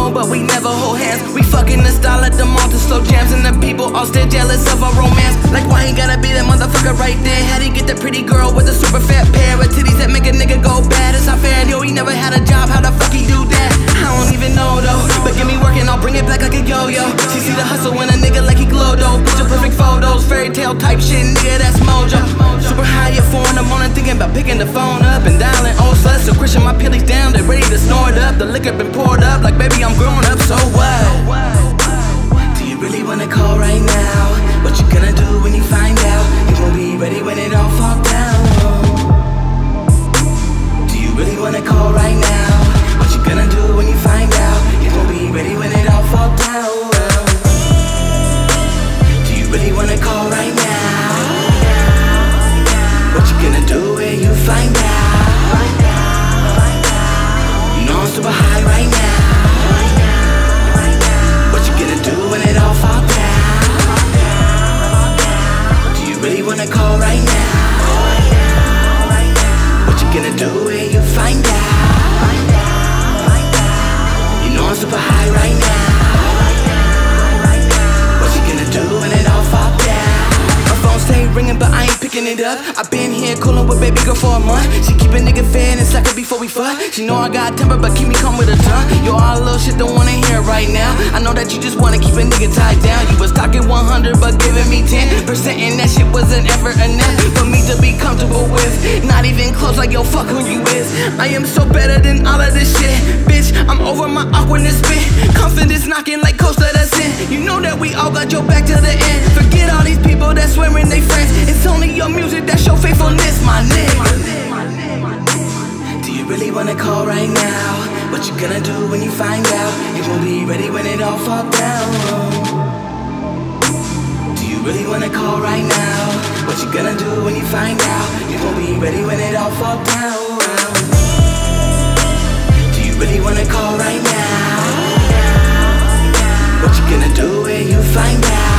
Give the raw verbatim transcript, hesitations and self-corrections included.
phone, but we never hold hands. We fucking the style at the mall to slow jams, and the people all still jealous of our romance. Like why he gotta be that motherfucker right there? How'd he get the pretty girl with a super fat pair of titties that make a nigga go bad? It's not fair, yo, he never had a job, how the fuck he do that? I don't even know though, but give me work and I'll bring it back like a yo-yo. She see the hustle when a nigga like he glow though. Picture perfect photos, fairy tale type shit, nigga, that's mojo. Super high at four in the morning, thinking about picking the phone up and dialing old sluts. So Christian, my pillies down, they ready to snort up. The liquor been poured up, like baby, I'm grown up, so what? Do you really wanna call right now? What you gonna do when you find out? You won't be ready when it all fall down. Do you really wanna call right now? What you gonna do when you find out? You won't be ready when it all fall down. Do you really wanna call right now? What you gonna do when you find out? You know I'm super high right now. What you gonna do when it all fall down? Do you really wanna call right now? What you gonna do when you find out? You know I'm super high right now. What you gonna do when it all fall down? My phone stay ringing, but I ain't picking it up. I been here coolin' with baby girl for a month. She keep a nigga fed and suck it before we fuck. She know I got temper, but keep me calm with her tongue. Yo, all little shit don't wanna hear right now. I know that you just wanna keep a nigga tied down. You was talking one hundred, but giving me ten percent, and that shit wasn't ever enough for me to be comfortable with. Not even close, like yo, fuck who you is. I am so better than all of this shit, bitch. I'm over my awkwardness, bit. Confidence knocking like Coach, let us in. You know that we all got your back to the end. Forget all these people that swearing they friends. It's only your music that show faithfulness, my nigga. Do you really wanna call right now? What you gonna do when you find out? You won't be ready when it all fall down. Do you really wanna call right now? What you gonna do when you find out? You won't be ready when it all fall down. Do you really wanna call right now? What you gonna do when you find out?